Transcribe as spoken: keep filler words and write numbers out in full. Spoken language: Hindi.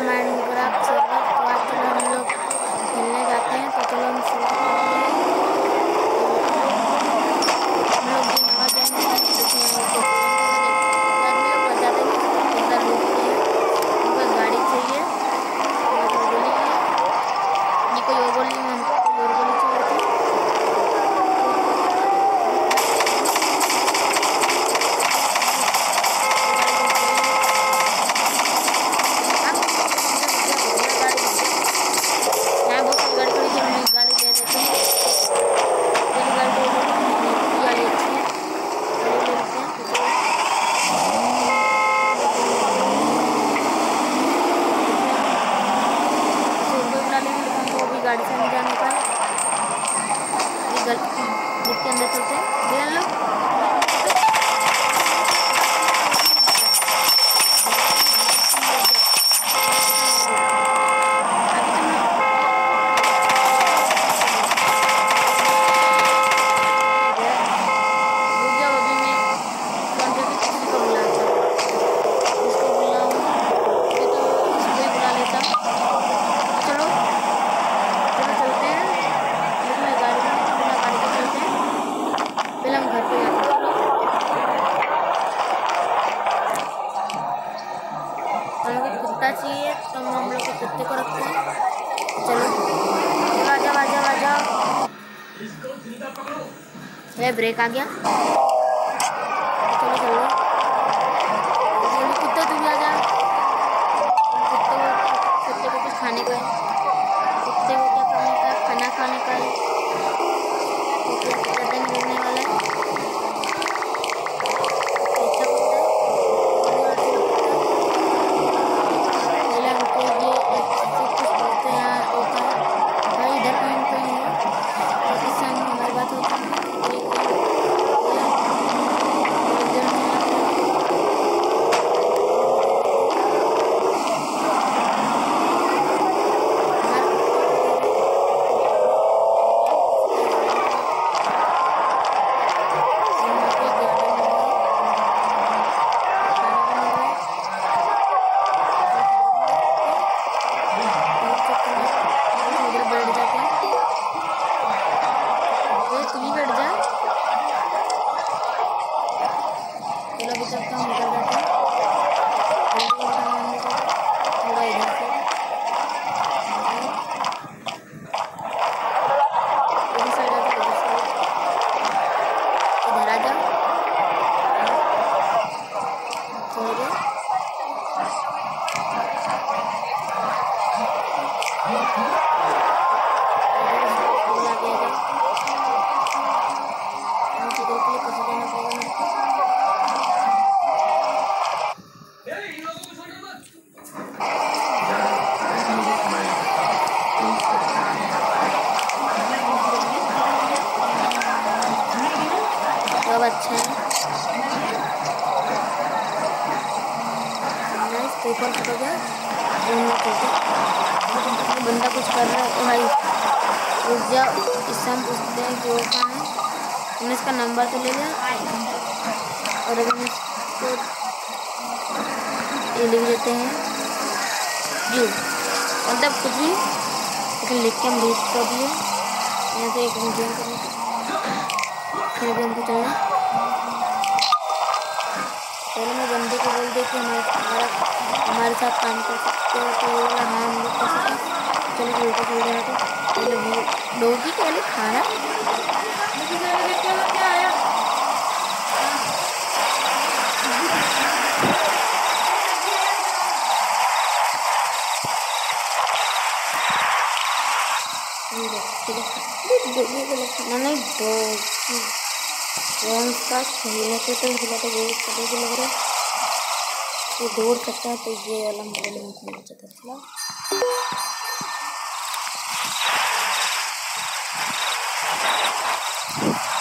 Minecraft server. तो आज चलो हम लोग खेलने जाते हैं। तो चलो हम शुरू करते हैं। हम लोग भी नवा ज्वाइन किए हैं। देखिए यहाँ ऊपर आदमी लोग बचाते नहीं, पैसा लूटते हैं। उनको गाड़ी चाहिए, मेरे को गोली है, ये कोई और गोली है, हमको कोई और गोली चाहिए थी। गाड़ी ले लेते हैं, गाड़ी ले लेते हैं, गाड़ी अच्छी है, गाड़ी ले लेते हैं। तो भी गाड़ी से नहीं जाने का, घर के अंदर चलते हैं। ले लो चाहिए तो हम लोग के कुत्ते को रखते हैं। चलो आजा आजा आजा, ये ब्रेक आ गया। चलो चलो चलो कुत्ते तू भी आजा। कुत्ते को कुत्ते को कुछ खाने का है, कुत्ते को क्या करने का है, खाना खाने का है। कुत्ते नहीं घूमने वाला है, अच्छा कुत्ता है। अच्छा है, पेपर हो गया। बंदा कुछ कर रहा है भाई, रुक जाओ। इससे हम पूछते हैं कि वो कहाँ है। हमने इसका नंबर तो ले लिया और अभी हम इसको ये लिख देते हैं यू, मतलब कुछ भी लेकिन लिख के हम भेज कर दिए। यहाँ से एक वीडियो करने फिर अभी हमको चलना। पहले मैं बंदे को बोल दे कि हमारे हमारे साथ काम कर सकते हो, तो वो बोला हाँ हम लोग कर सकते। चलो जो ऊपर चल रहा था पहले डोगी के पहले खाया क्या आया। नहीं डोगी कौन सा खेलने से तो हिला तो बहुत कभी भी लग रहा है, ये दौड़ सकता है। तो ये वाला मॉडल में खेलना चाहता था।